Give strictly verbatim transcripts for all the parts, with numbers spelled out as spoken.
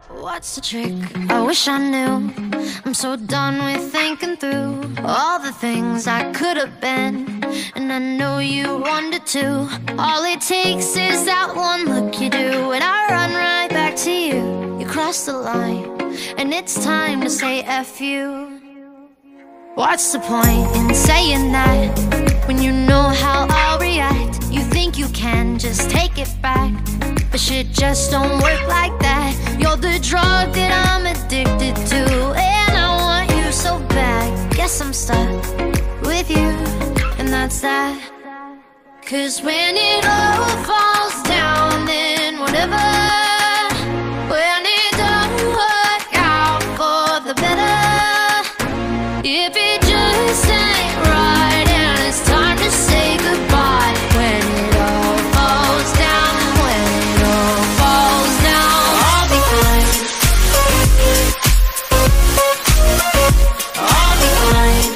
What's the trick? I wish I knew. I'm so done with thinking through all the things I could have been, and I know you wanted to. All it takes is that one look you do, and I run right back to you. You cross the line, and it's time to say F you. What's the point in saying that when you know how I'll react? You think you can just take it back, but shit just don't work like that. You're the drug that I'm addicted to, and I want you so bad. Guess I'm stuck with you, and that's that. Cause when it all falls down, then whatever. When it don't work out for the better, if it just ain't right and it's time to say goodbye. When it all falls down, when it all falls down, I'll be fine. I'll be fine.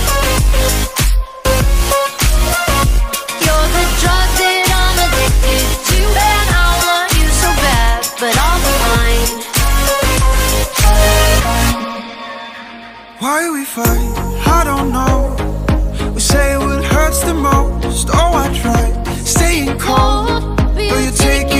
You're the drug that I'm addicted to, and I want you so bad, but I'll be fine. Why we fight? I don't know. We say what hurts the most. Oh, I tried staying cold, but you take